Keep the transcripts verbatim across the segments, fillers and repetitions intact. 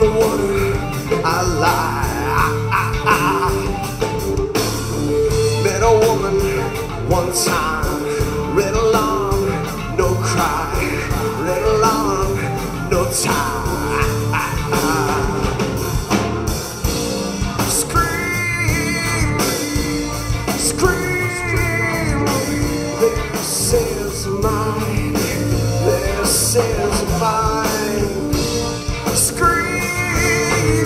the water I lie. Met a woman one time, red alarm, no cry, red alarm, no time. Scream, scream, this is mine, this is mine. Scream,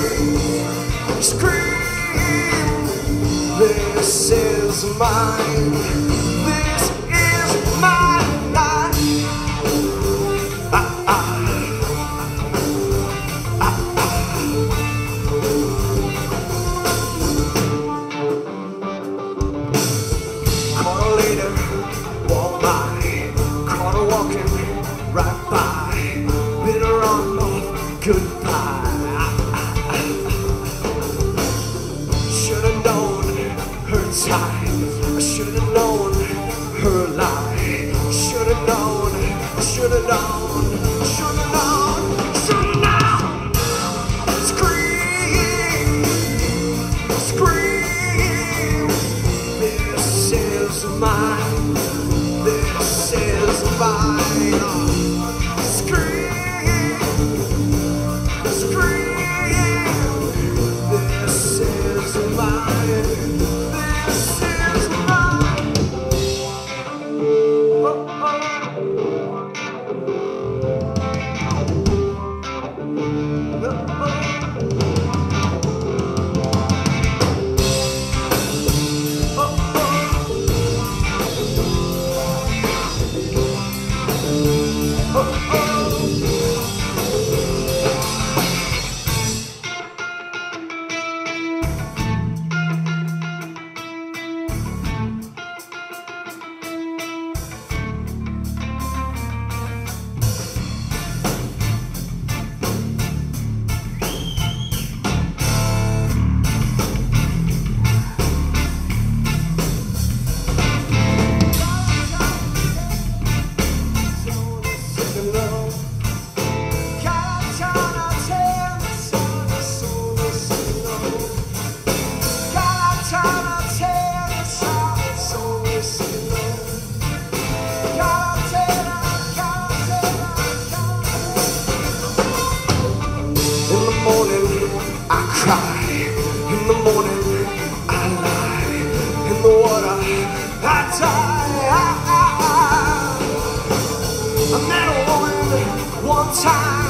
scream, this is mine, this is my life. Ah, ah, ah, ah. Caught her later, walked by, caught her walking right by, bid her on both goodbye. Should've known her time, I should've known her lie. Should've known, should've known, should've known, should've known. Scream, scream, this is mine, this is mine. Scream, scream, this is mine, this is mine. Oh, oh. In the morning I lie, in the water I die. I met a woman one time.